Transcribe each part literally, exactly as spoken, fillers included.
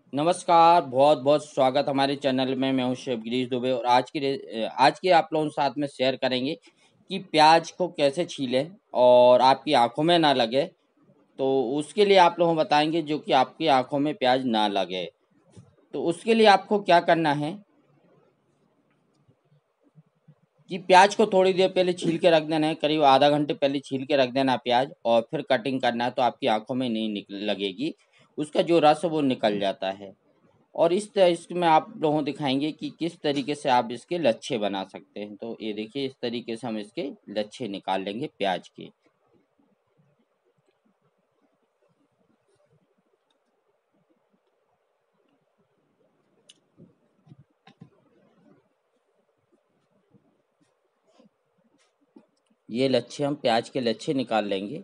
नमस्कार, बहुत-बहुत स्वागत हमारे चैनल में। मैं हूँ शेफ गिरीश दुबे और आज की रे अ, आज की आप लोगों के साथ में शेयर करेंगे कि प्याज को कैसे छीलें और आपकी आँखों में ना लगे। तो उसके लिए आप लोगों को बताएँगे जो कि आपकी आँखों में प्याज ना लगे। तो उसके लिए आपको क्या करना है कि प्याज को थोड़ी देर पहले छील के रख देना है, करीब आधा घंटे पहले छील के रख देना है प्याज और फिर कटिंग करना है तो आपकी आँखों में नहीं निक लगेगी। उसका जो रस है वो निकल जाता है। और इस त इसमें आप लोगों को दिखाएँगे कि किस तरीके से आप इसके लच्छे बना सकते हैं। तो ये देखिए इस तरीके से हम इसके लच्छे निकाल लेंगे प्याज के। ये लच्छे हम प्याज के लच्छे निकाल लेंगे।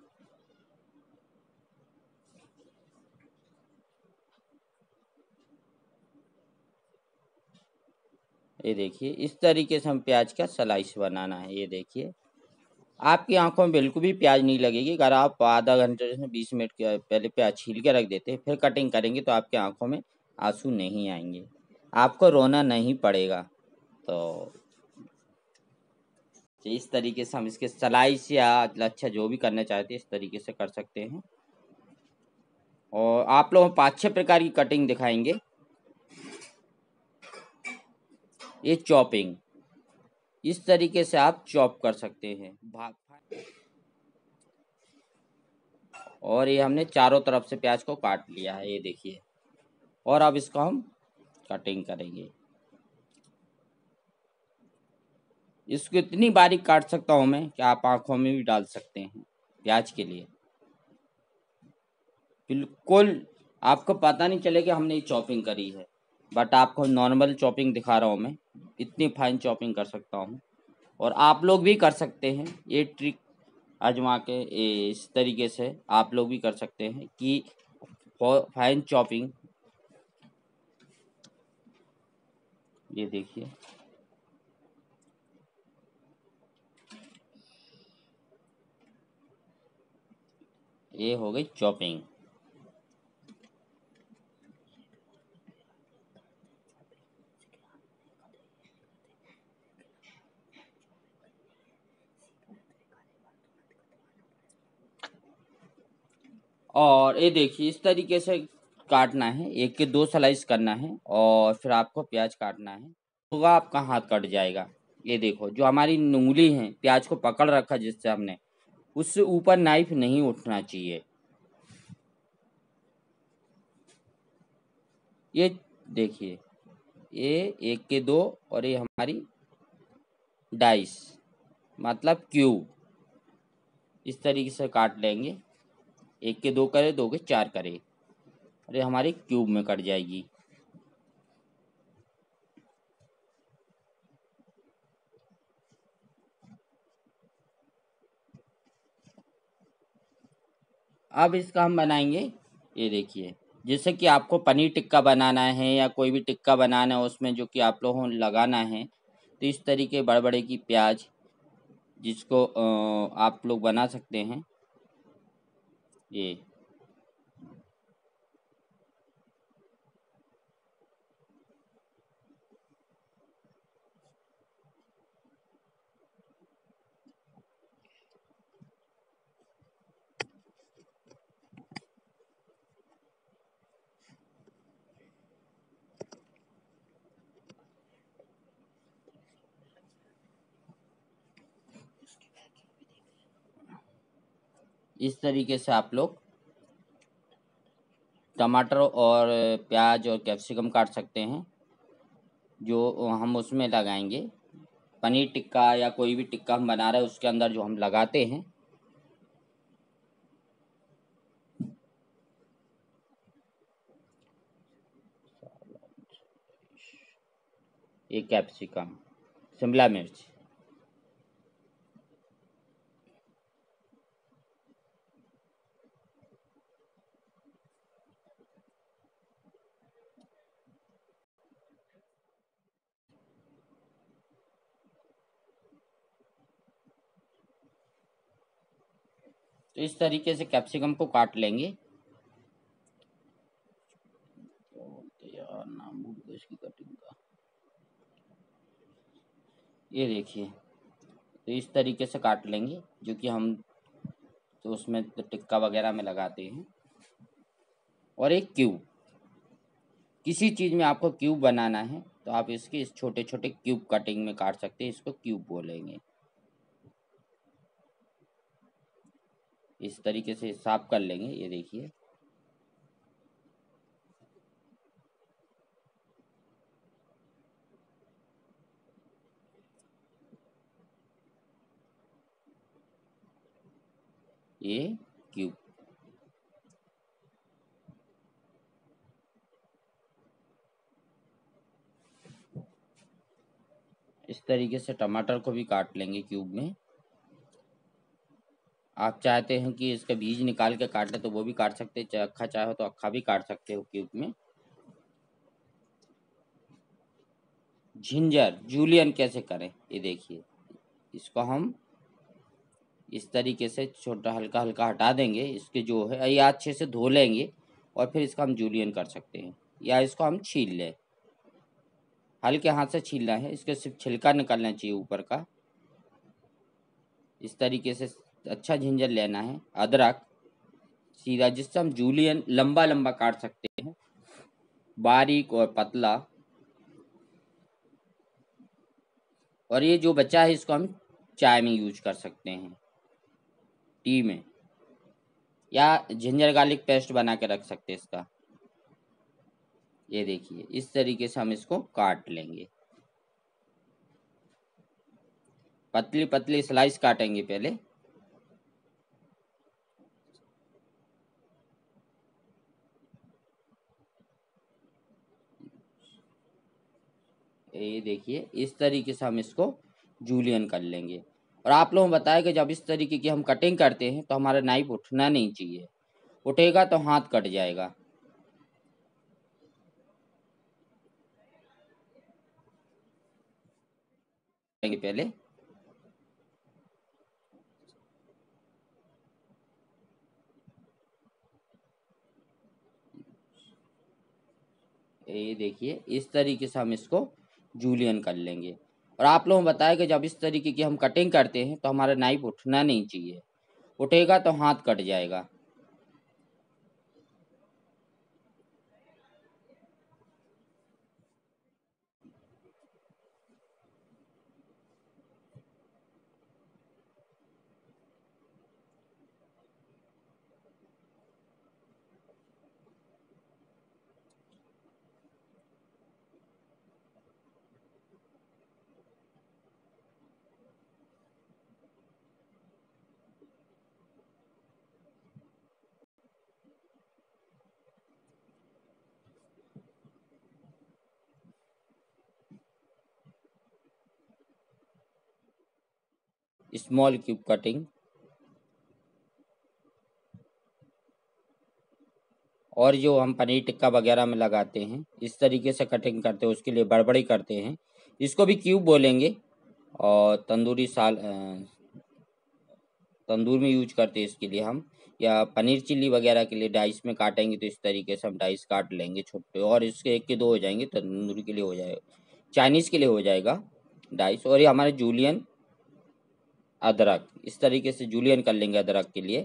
ये देखिए इस तरीके से हम प्याज का स्लाइस बनाना है। ये देखिए आपकी आँखों में बिल्कुल भी प्याज नहीं लगेगी। अगर आप आधा घंटे से बीस मिनट के पहले प्याज छील के रख देते हैं, फिर कटिंग करेंगे तो आपकी आँखों में आँसू नहीं आएँगे। आपको रोना नहीं पड़ेगा। तो इस तरीके से हम इसके स्लाइस या लच्छा जो भी करना चाहते हैं इस तरीके से कर सकते हैं। और आप लोगों को पाँच छह प्रकार की कटिंग दिखाएँगे। ये चॉपिंग, इस तरीके से आप चॉप कर सकते हैं। भा और ये हमने चारों तरफ से प्याज को काट लिया है, ये देखिए। और अब इसको हम कटिंग करेंगे। इसको इतनी बारीक काट सकता हूँ मैं कि आप आँखों में भी डाल सकते हैं, प्याज के लिए। बिल्कुल आपको पता नहीं चलेगा हमने ये चॉपिंग करी है, बट आपको नॉर्मल चॉपिंग दिखा रहा हूँ मैं। इतनी फाइन चॉपिंग कर सकता हूँ और आप लोग भी कर सकते हैं। ये ट्रिक आजमा के ए, इस तरीके से आप लोग भी कर सकते हैं कि फाइन चॉपिंग। ये देखिए ये हो गई चॉपिंग। और ये देखिए इस तरीके से काटना है, एक के दो स्लाइस करना है और फिर आपको प्याज काटना है। होगा आपका हाथ कट जाएगा। ये देखो जो हमारी उंगली है प्याज को पकड़ रखा जिससे हमने, उससे ऊपर नाइफ नहीं उठना चाहिए। ये देखिए ये एक के दो और ये हमारी डाइस मतलब क्यूब, इस तरीके से काट लेंगे। एक के दो करे, दो के चार करे और ये हमारी क्यूब में कट जाएगी। अब इसका हम बनाएंगे, ये देखिए जैसे कि आपको पनीर टिक्का बनाना है या कोई भी टिक्का बनाना है उसमें जो कि आप लोगों को लगाना है, तो इस तरीके बड़े बड़े की प्याज जिसको अ, आप लोग बना सकते हैं। ये इस तरीके से आप लोग टमाटर और प्याज और कैप्सिकम काट सकते हैं जो हम उसमें लगाएंगे। पनीर टिक्का या कोई भी टिक्का हम बना रहे हैं उसके अंदर जो हम लगाते हैं। ये कैप्सिकम, शिमला मिर्च, तो इस तरीके से कैप्सिकम को काट लेंगे। इसकी कटिंग का। ये देखिए, तो इस तरीके से काट लेंगे, जो कि हम तो उसमें तो टिक्का वगैरह में लगाते हैं। और एक क्यूब, किसी चीज़ में आपको क्यूब बनाना है तो आप इसके इस छोटे छोटे क्यूब कटिंग में काट सकते हैं, इसको क्यूब बोलेंगे। इस तरीके से साफ कर लेंगे। ये देखिए, ये क्यूब। इस तरीके से टमाटर को भी काट लेंगे क्यूब में। आप चाहते हैं कि इसका बीज निकाल के काट ले तो वो भी काट सकते हैं, चाहे अक्खा चाहो तो अक्खा भी काट सकते हो क्यूब में। जिंजर जूलियन कैसे करें, ये देखिए, इसको हम इस तरीके से छोटा हल्का हल्का हटा देंगे, इसके जो है ये अच्छे से धो लेंगे और फिर इसका हम जूलियन कर सकते हैं। या इसको हम छील लें, हल्के हाथ से छीलना है, इसके सिर्फ छिलका निकालना चाहिए ऊपर का। इस तरीके से अच्छा जिंजर लेना है। अदरक सीधा, जिससे हम जूलियन लंबा लंबा काट सकते हैं, बारीक और पतला। और ये जो बचा है इसको हम चाय में यूज कर सकते हैं, टी में, या जिंजर गार्लिक पेस्ट बना के रख सकते हैं इसका। ये देखिए, इस तरीके से हम इसको काट लेंगे। पतली पतली स्लाइस काटेंगे पहले। ये देखिए, इस तरीके से हम इसको जूलियन कर लेंगे। और आप लोगों को बताया कि जब इस तरीके की हम कटिंग करते हैं तो हमारा नाइफ उठना नहीं चाहिए, उठेगा तो हाथ कट जाएगा। पहले ये देखिए, इस तरीके से हम इसको जूलियन कर लेंगे। और आप लोगों को बताया कि जब इस तरीके की हम कटिंग करते हैं तो हमारा नाइफ उठना नहीं चाहिए, उठेगा तो हाथ कट जाएगा। Small cube cutting. और जो हम पनीर टिक्का वगैरह में लगाते हैं, इस तरीके से कटिंग करते हैं, उसके लिए बड़बड़ी करते हैं, इसको भी क्यूब बोलेंगे। और तंदूरी साल तंदूर में यूज करते हैं इसके लिए हम, या पनीर चिल्ली वगैरह के लिए डाइस में काटेंगे तो इस तरीके से हम डाइस काट लेंगे छोटे, और इसके एक के दो हो जाएंगे, तंदूरी के लिए हो जाएगा, चाइनीज़ के लिए हो जाएगा डाइस। और ये हमारे जूलियन अदरक, इस तरीके से जूलियन कर लेंगे अदरक के लिए।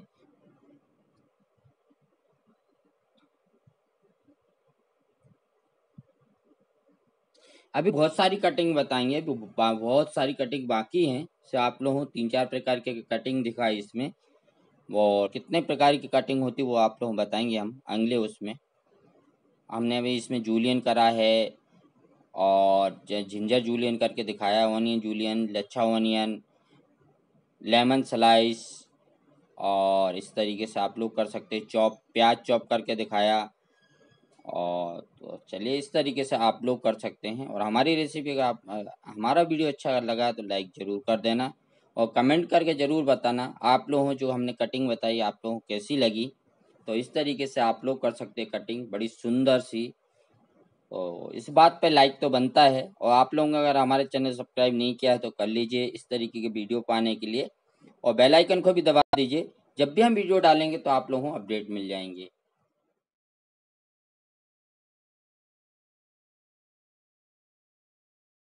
अभी बहुत सारी कटिंग बताएंगे, अभी बहुत सारी कटिंग बाकी हैं, से आप लोगों को तीन चार प्रकार के कटिंग दिखाई इसमें, और कितने प्रकार की कटिंग होती है वो आप लोगों को बताएंगे हम अगले उसमें। हमने अभी इसमें जूलियन करा है, और जिंजर जूलियन करके दिखाया, ऑनियन जूलियन, लच्छा ऑनियन, लेमन स्लाइस, और इस तरीके से आप लोग कर सकते हैं चॉप, प्याज चॉप करके दिखाया। और तो चलिए, इस तरीके से आप लोग कर सकते हैं। और हमारी रेसिपी का आप, हमारा वीडियो अच्छा लगा तो लाइक ज़रूर कर देना, और कमेंट करके ज़रूर बताना आप लोगों जो हमने कटिंग बताई आप लोगों को कैसी लगी। तो इस तरीके से आप लोग कर सकते हैं कटिंग, बड़ी सुंदर सी। तो इस बात पे लाइक तो बनता है, और आप लोगों ने अगर हमारे चैनल सब्सक्राइब नहीं किया है तो कर लीजिए इस तरीके के वीडियो पाने के लिए, और बेल आइकन को भी दबा दीजिए, जब भी हम वीडियो डालेंगे तो आप लोगों को अपडेट मिल जाएंगे।